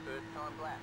first time lap.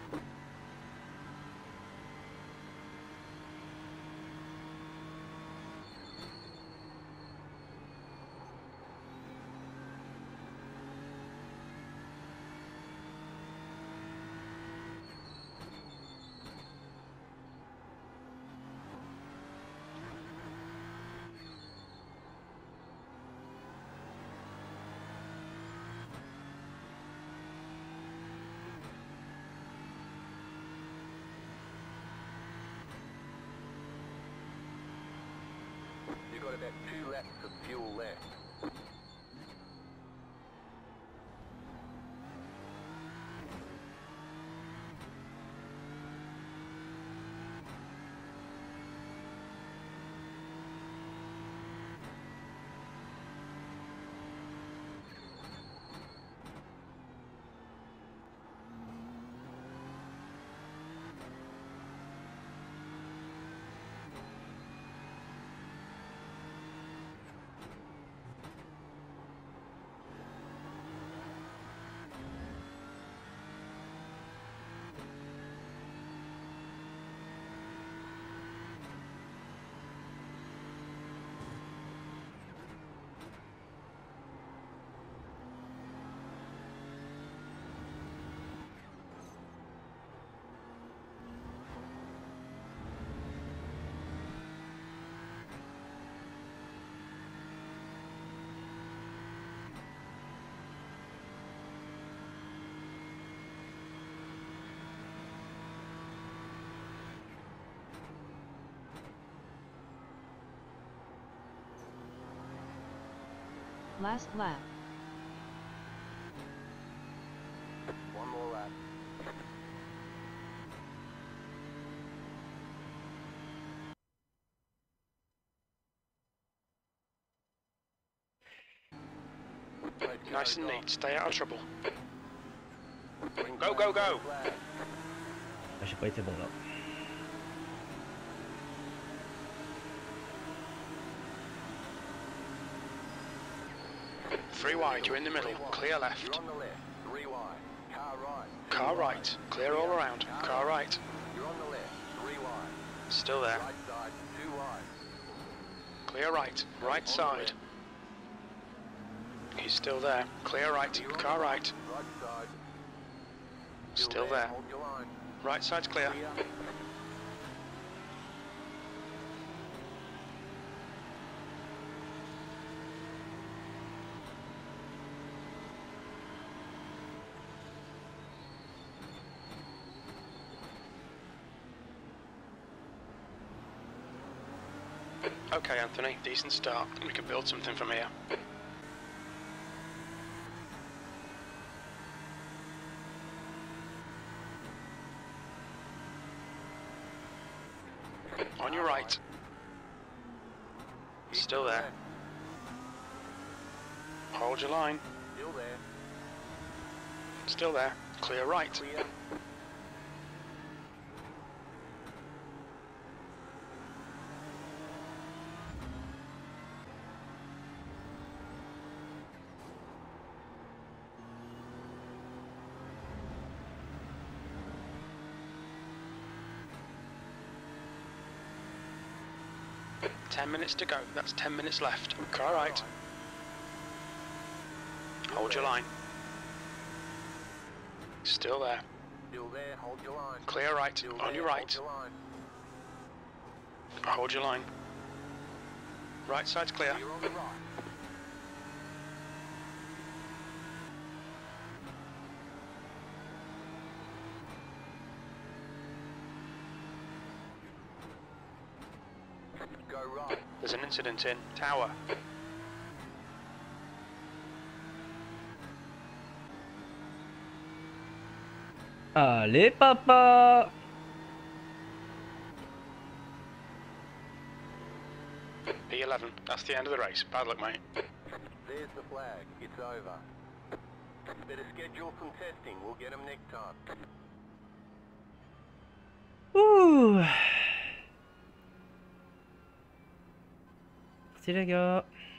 You've got about 2 laps of fuel left. Last lap. One more lap. Nice and neat, stay out of trouble. Go, go, go! J'ai pas été bon là. Three wide, you're in the middle, clear left. You're on the left, 3 wide. Car right. Car right, clear all around. Car right, You're on the left, 3 wide. still there. Right side, 2 wide. Clear right, right side. He's still there. Clear right, You're on car the right, Right side. still there. Hold your line. Right side's clear. Clear. Okay, Anthony, decent start. We can build something from here. On your right. Still there. Hold your line. Still there. Still there. Clear right. Clear. Ten minutes to go. That's 10 minutes left. Car right. Hold your line. Still there. Still there. Hold your line. Clear right. Still On there, your right. Hold your line. Hold your line. Right side's clear. You're on the right. Go right. There's an incident in Tower. Allez, papa! P11. That's the end of the race. Bad luck, mate. There's the flag. It's over. Better schedule some testing. We'll get them next time. Merci les gars.